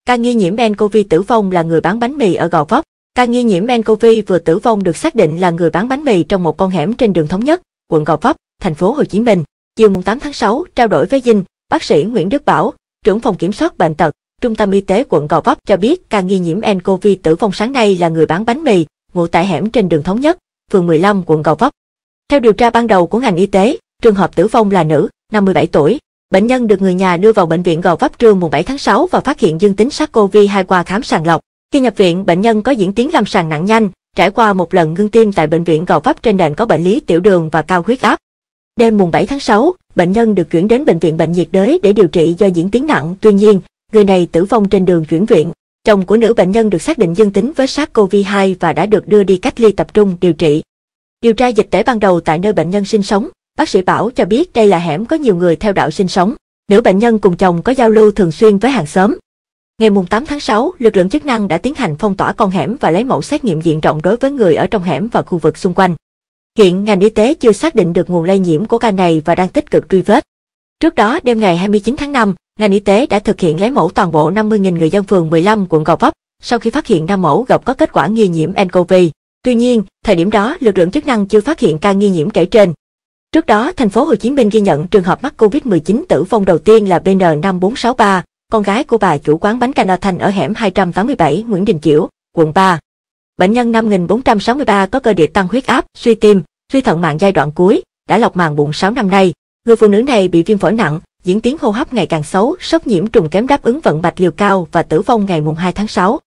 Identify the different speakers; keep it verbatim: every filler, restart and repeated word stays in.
Speaker 1: Ca nghi nhiễm nCoV tử vong là người bán bánh mì ở Gò Vấp. Ca nghi nhiễm nCoV vừa tử vong được xác định là người bán bánh mì trong một con hẻm trên đường Thống Nhất, quận Gò Vấp, thành phố Hồ Chí Minh. Chiều tám tháng sáu, trao đổi với Dinh, bác sĩ Nguyễn Đức Bảo, trưởng phòng kiểm soát bệnh tật, Trung tâm Y tế quận Gò Vấp cho biết ca nghi nhiễm nCoV tử vong sáng nay là người bán bánh mì, ngụ tại hẻm trên đường Thống Nhất, phường mười lăm, quận Gò Vấp. Theo điều tra ban đầu của ngành y tế, trường hợp tử vong là nữ, năm mươi bảy tuổi. Bệnh nhân được người nhà đưa vào bệnh viện Gò Vấp trưa mùng bảy tháng sáu và phát hiện dương tính SARS-CoV hai qua khám sàng lọc. Khi nhập viện, bệnh nhân có diễn tiến lâm sàng nặng nhanh, trải qua một lần ngưng tim tại bệnh viện Gò Vấp trên nền có bệnh lý tiểu đường và cao huyết áp. Đêm mùng bảy tháng sáu, bệnh nhân được chuyển đến bệnh viện bệnh nhiệt đới để điều trị do diễn tiến nặng, tuy nhiên, người này tử vong trên đường chuyển viện. Chồng của nữ bệnh nhân được xác định dương tính với SARS-CoV hai và đã được đưa đi cách ly tập trung điều trị. Điều tra dịch tễ ban đầu tại nơi bệnh nhân sinh sống, bác sĩ Bảo cho biết đây là hẻm có nhiều người theo đạo sinh sống. Nữ bệnh nhân cùng chồng có giao lưu thường xuyên với hàng xóm. Ngày tám tháng sáu, lực lượng chức năng đã tiến hành phong tỏa con hẻm và lấy mẫu xét nghiệm diện rộng đối với người ở trong hẻm và khu vực xung quanh. Hiện ngành y tế chưa xác định được nguồn lây nhiễm của ca này và đang tích cực truy vết. Trước đó, đêm ngày hai mươi chín tháng năm, ngành y tế đã thực hiện lấy mẫu toàn bộ năm mươi nghìn người dân phường mười lăm, quận Gò Vấp, sau khi phát hiện năm mẫu gặp có kết quả nghi nhiễm nCoV. Tuy nhiên, thời điểm đó, lực lượng chức năng chưa phát hiện ca nghi nhiễm kể trên. Trước đó, thành phố Hồ Chí Minh ghi nhận trường hợp mắc Covid mười chín tử vong đầu tiên là B N năm bốn sáu ba, con gái của bà chủ quán bánh canh O Thanh ở hẻm hai trăm tám mươi bảy Nguyễn Đình Chiểu, quận ba. Bệnh nhân năm nghìn bốn trăm sáu mươi ba có cơ địa tăng huyết áp, suy tim, suy thận mạng giai đoạn cuối, đã lọc màng bụng sáu năm nay. Người phụ nữ này bị viêm phổi nặng, diễn tiến hô hấp ngày càng xấu, sốc nhiễm trùng kém đáp ứng vận mạch liều cao và tử vong ngày hai tháng sáu.